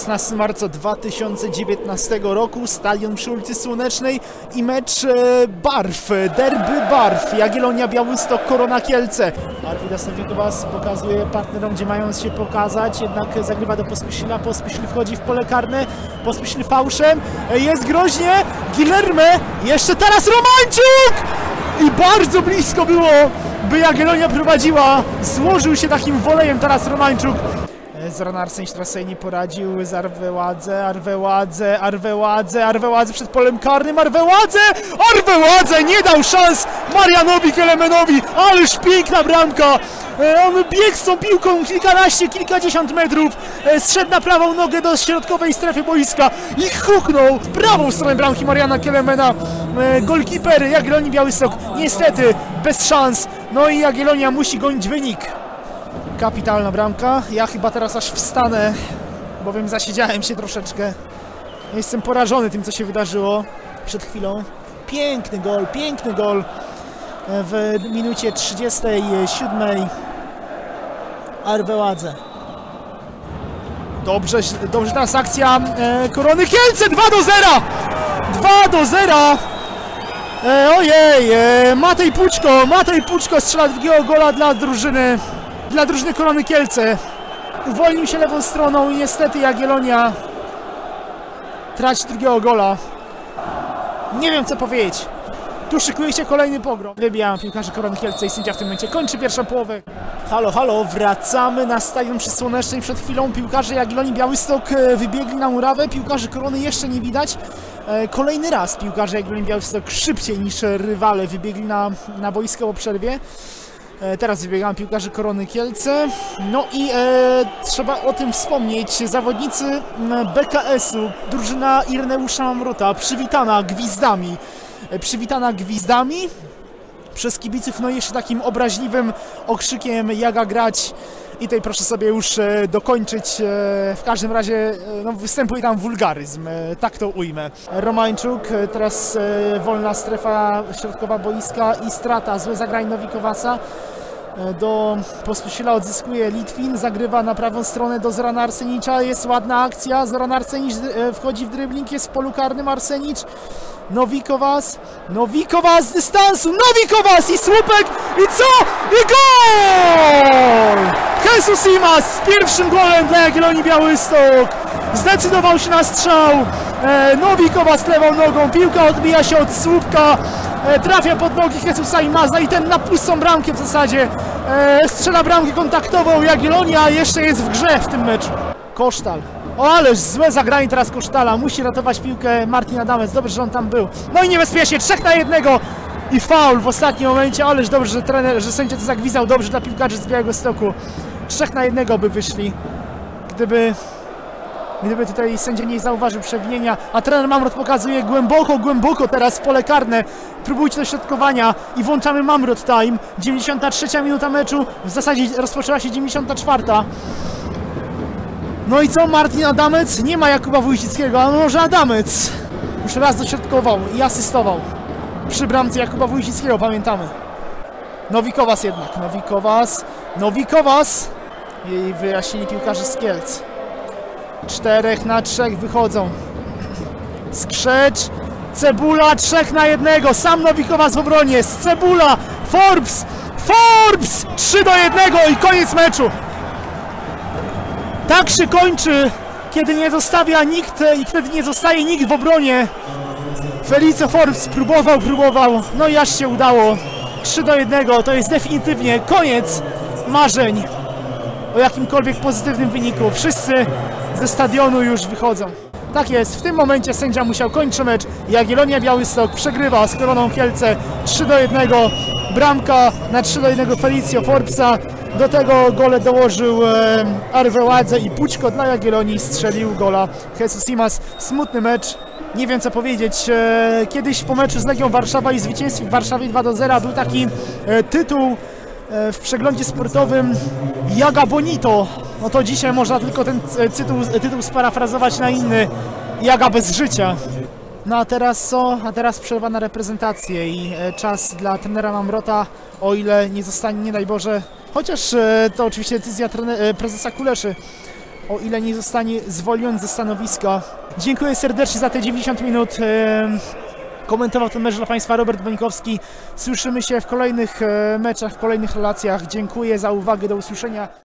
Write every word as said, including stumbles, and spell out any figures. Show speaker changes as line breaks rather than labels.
szesnastego marca dwa tysiące dziewiętnastego roku, stadion przy ulicy Słonecznej i mecz e, Barw, derby Barw, Jagiellonia Białystok, Korona Kielce. Arvidas Nowikowas pokazuje partnerom, gdzie mają się pokazać, jednak zagrywa do Pospiszila, Pospiszil wchodzi w pole karne, Pospiszil fałszem, jest groźnie, Guilherme, jeszcze teraz Romańczuk! I bardzo blisko było, by Jagiellonia prowadziła, złożył się takim wolejem teraz Romańczuk. Zoran Arsenić teraz sobie nie poradził z Arveładze, Arveładze, Arveładze, Arveładze przed polem karnym, Arveładze, Arveładze nie dał szans Marianowi Kelemenowi, ależ piękna bramka, on biegł z tą piłką kilkanaście, kilkadziesiąt metrów, zszedł na prawą nogę do środkowej strefy boiska i huknął w prawą stronę bramki Mariana Kelemena. Golkiper Jagiellonii Białystok niestety bez szans, no i Jagiellonia musi gonić wynik. Kapitalna bramka. Ja chyba teraz aż wstanę, bowiem zasiedziałem się troszeczkę. Jestem porażony tym, co się wydarzyło przed chwilą. Piękny gol, piękny gol w minucie trzydziestej siódmej. Arveładze. Dobrze, dobrze teraz akcja e, Korony Kielce. dwa do zera! dwa do zera! E, ojej, e, Matej Puczko, Matej Puczko strzela drugiego gola dla drużyny. Dla drużyny Korony Kielce. Uwolnił się lewą stroną i niestety Jagiellonia traci drugiego gola. Nie wiem, co powiedzieć. Tu szykuje się kolejny pogrom. Wybijam piłkarzy Korony Kielce i sędzia w tym momencie kończy pierwszą połowę. Halo, halo, wracamy na stadion przy Słonecznej. Przed chwilą piłkarze Jagiellonii Białystok wybiegli na murawę. Piłkarzy Korony jeszcze nie widać. Kolejny raz piłkarze Jagiellonii Białystok szybciej niż rywale wybiegli na, na boisko po przerwie. Teraz wybiegamy piłkarzy Korony Kielce. No i e, trzeba o tym wspomnieć. Zawodnicy B K S-u, drużyna Ireneusza Mamrota, przywitana gwizdami. Przywitana gwizdami przez kibiców, no i jeszcze takim obraźliwym okrzykiem Jaga grać. I tutaj proszę sobie już e, dokończyć. E, w każdym razie e, no, występuje tam wulgaryzm, e, tak to ujmę. Romańczuk, e, teraz e, wolna strefa środkowa boiska i strata, złe zagranie Nowikowasa. E, do Pospiszila odzyskuje Litwin, zagrywa na prawą stronę do Zorana Arsenicza, jest ładna akcja, Zoran Arsenicz e, wchodzi w dribbling, jest w polu karnym Arsenicz. Nowikowas, Nowikowas z dystansu, Nowikowas i słupek i co? I gol! Jesus Simas z pierwszym golem dla Jagiellonii Białystok. Zdecydował się na strzał. E, Nowikowas lewą nogą, piłka odbija się od słupka, e, trafia pod nogi Jesusa Imasa i ten na pustą bramkę w zasadzie e, strzela bramkę kontaktową. Jagiellonia jeszcze jest w grze w tym meczu. Kosztal. O, ależ złe zagranie teraz Kosztala. Musi ratować piłkę Martin Adamec. Dobrze, że on tam był. No i niebezpiecznie. Trzech na jednego. I faul w ostatnim momencie. Ależ dobrze, że trener, że sędzia to zagwizdał. Dobrze dla piłkarzy z Białegostoku. Trzech na jednego by wyszli. Gdyby... Gdyby tutaj sędzia nie zauważył przewinienia. A trener Mamrot pokazuje głęboko, głęboko teraz w pole karne. Próbujcie dośrodkowania i włączamy Mamrot time. dziewięćdziesiąta trzecia minuta meczu. W zasadzie rozpoczęła się dziewięćdziesiąta czwarta. No i co? Martin Adamec? Nie ma Jakuba Wójcickiego, a może Adamec? Już raz dośrodkował i asystował przy bramce Jakuba Wójcickiego, pamiętamy. Nowikowas jednak, Nowikowas, Nowikowas i wyjaśnili piłkarze z Kielc. Czterech na trzech wychodzą. Skrzecz, Cebula, trzech na jednego, sam Nowikowas w obronie, z Cebula, Forbes, Forbes, trzy do jednego i koniec meczu. Tak się kończy, kiedy nie zostawia nikt i wtedy nie zostaje nikt w obronie. Felicio Forbes próbował, próbował, no i aż się udało. trzy do jednego, to jest definitywnie koniec marzeń o jakimkolwiek pozytywnym wyniku. Wszyscy ze stadionu już wychodzą. Tak jest, w tym momencie sędzia musiał kończyć mecz. Jagiellonia Białystok przegrywa z Koroną Kielce trzy do jednego. Bramka na trzy do jednego Felicio Forbesa. Do tego gole dołożył e, Arveładze i Puczko dla Jagiellonii strzelił gola Jesus Simas. Smutny mecz, nie wiem co powiedzieć. E, kiedyś po meczu z Legią Warszawa i zwycięstwie w Warszawie dwa do zera był taki e, tytuł e, w przeglądzie sportowym Jaga Bonito. No to dzisiaj można tylko ten tytuł, tytuł sparafrazować na inny, Jaga bez życia. No a teraz co? A teraz przerwa na reprezentację i e, czas dla trenera Mamrota, o ile nie zostanie, nie daj Boże, chociaż e, to oczywiście decyzja trener, e, prezesa Kuleszy, o ile nie zostanie zwolniony ze stanowiska. Dziękuję serdecznie za te dziewięćdziesiąt minut. Komentował ten mecz dla Państwa Robert Bańkowski. Słyszymy się w kolejnych meczach, w kolejnych relacjach. Dziękuję za uwagę, do usłyszenia.